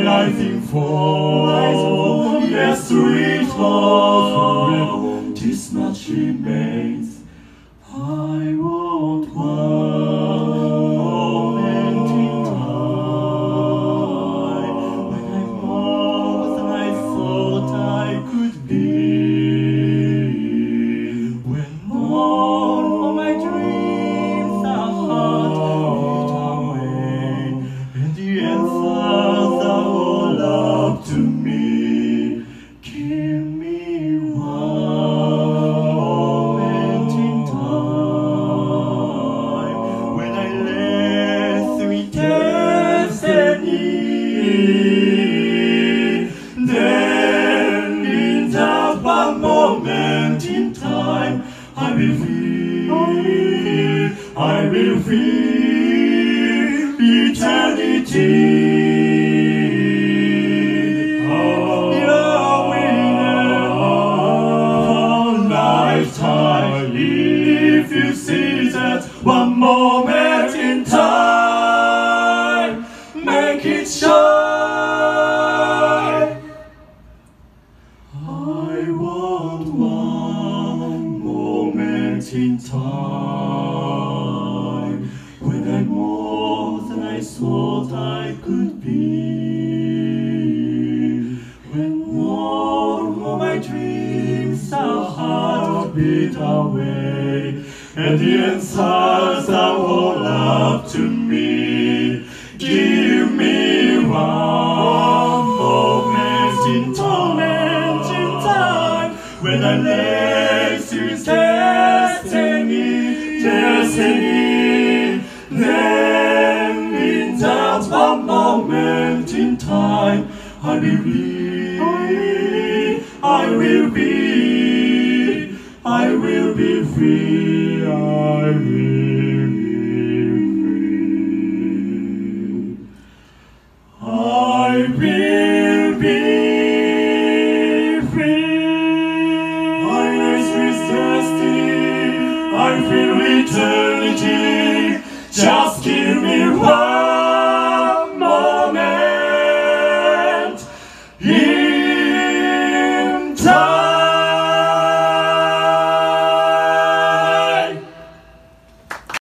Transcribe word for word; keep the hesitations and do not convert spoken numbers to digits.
I think for, yes, sweet love, this much remains. I want one moment in time when I'm more than I thought I could be, when more of my dreams are heartbeat away, and the answers are all up to me. Give me one moment in time when I let sweet destiny. Then in that one moment in time, I will feel, I will feel eternity. If you see that one moment in time, make it shine. I want one moment in time when I'm more than I thought I could be, when more of my dreams are heartbeat away, and the answers are all up to me. Give me one moment in time, in time when I lay to destiny, destiny. Then in that one moment in time, I will be, I will be, I will be free, I will be free. I will be free. I know this destiny, I feel eternity. Just give me one.